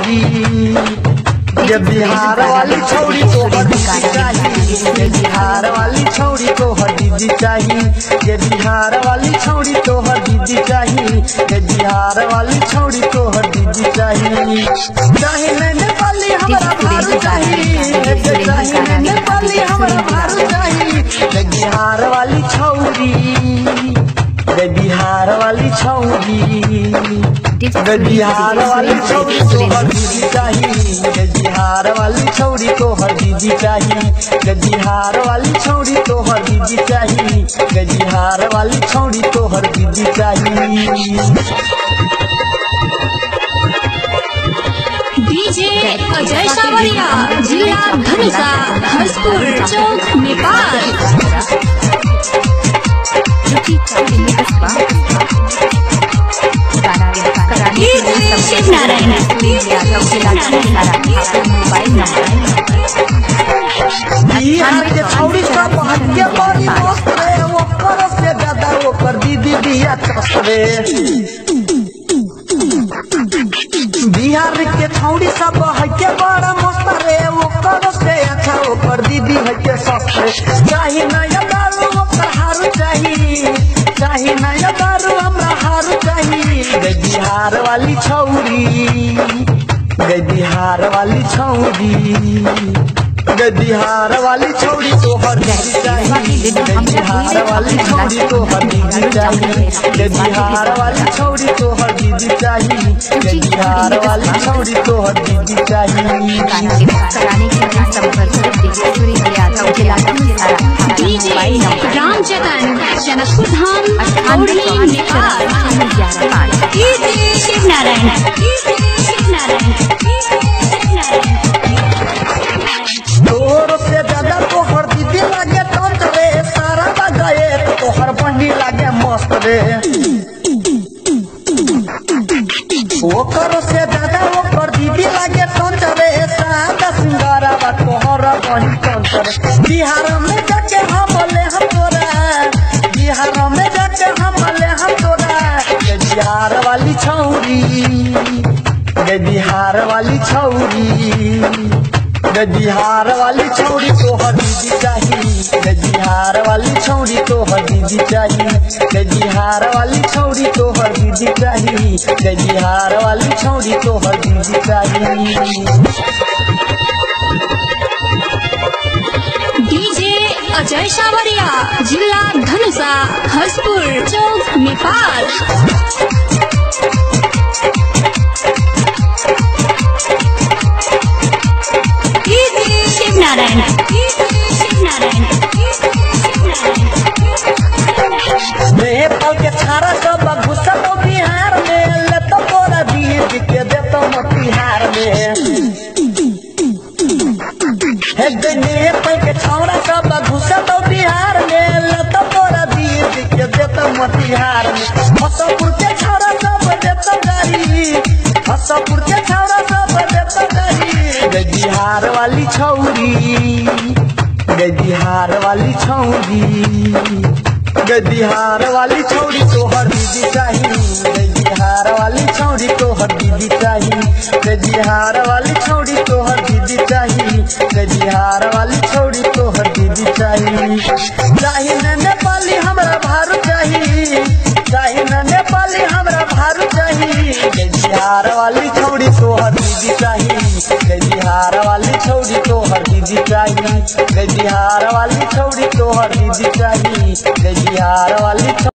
छौरी ये बिहार वाली छौरी तो दीदी चाहिए, ये बिहार वाली छौरी तो दीदी चाहिए, ये बिहार वाली छौरी तो दीदी चाहिए, ये बिहार वाली छौरी तो दीदी चाहिए। चाहे नेपाली हमारा भारू चाहिए, चाहे नेपाली हमारा भारू चाहिए, ये बिहार वाली छौरी, ये बिहार वाली छौरी, ये बिहार वाली छौरी तो दीदी चाहिए, ये बिहार वाली छौरी तो दीदी चाहिए, ये बिहार वाली छौरी तो दीदी चाहिए, ये बिहार वाली छौरी तो दीदी चाहिए। डीजे अजय सावरिया, जिला धनुषा, हसपुर चौक, नेपाल। बिहार के छौरी सब हत्या बड़ी मस्त रे, ओकर से ज्यादा ओकर दीदी दिया चस रे। बिहार के छौरी सब हत्या बड़ा मस्त रे, ओकर से अच्छा ओकर दीदी हत्या सस रे। चाहे नया दारू ओकर हारू चाहिए, चाहे नया दारू हमरा हारू चाहिए। गई बिहार वाली छौरी, गई बिहार वाली छौरी, गई बिहार वाली छौरी तो दीदी चाहिए, गई बिहार वाली छौरी तो दीदी चाहिए, गई बिहार वाली छौरी तो दीदी चाहिए, गई बिहार वाली छौरी तो दीदी चाहिए। राम जगन, जनकपुर धाम, नेपाल। शिव नारायण, तोहर से ज्यादा तोहर दीदी लागे तंत रे, सारा बगाए तोहर बंडी लागे मस्त रे। ओकर से ज्यादा ओकर दीदी लागे तंत रे, सादा सिंगारा बा तोहर बंडी तंत रे। बिहार में जाके हम ले हम तोरा, बिहार में जाके हम ले हम तोरा। ये बिहार वाली छौरी, ये बिहार वाली छौरी, ये बिहार वाली छौरी तो दीदी चाहिए, ये बिहार वाली छौरी तो दीदी चाहिए, ये बिहार वाली छौरी तो दीदी चाहिए, ये बिहार वाली छौरी तो दीदी चाहिए। डीजे अजय सावरिया, जिला धनुषा, हसपुर चौक, नेपाल। शिव नारायण, नेपाल के छारा सब घुसल बिहार में, ले तो तोरा दीदी के देतो मोतिहार में। नेपाल के छौरा सब घुसल बिहार में, ले तो तोरा दीदी के देतो मोतिहार में। हसपुर के छौरा सब देतो गाड़ी, हसपुर के छौरा सब देतो गाड़ी। गई बिहार वाली छौरी, गई बिहार वाली छौरी, गई बिहार वाली छौरी तो दीदी चाहिए, गई बिहार वाली छौरी तो दीदी चाहिए, गई बिहार वाली छौरी तो दीदी चाहिए, गई बिहार वाली छौरी तो दीदी चाहिए। चाहे न नेपाली हमरा भारू चाहिए, चाहे न नेपाली हमरा भारू चाहिए। गई बिहार वाली छौरी तो दीदी चाहिए, गई बिहार वाली छौरी तो दीदी चाहिए, गई बिहार वाली छौरी तो दीदी चाहिए, गई बिहार वाली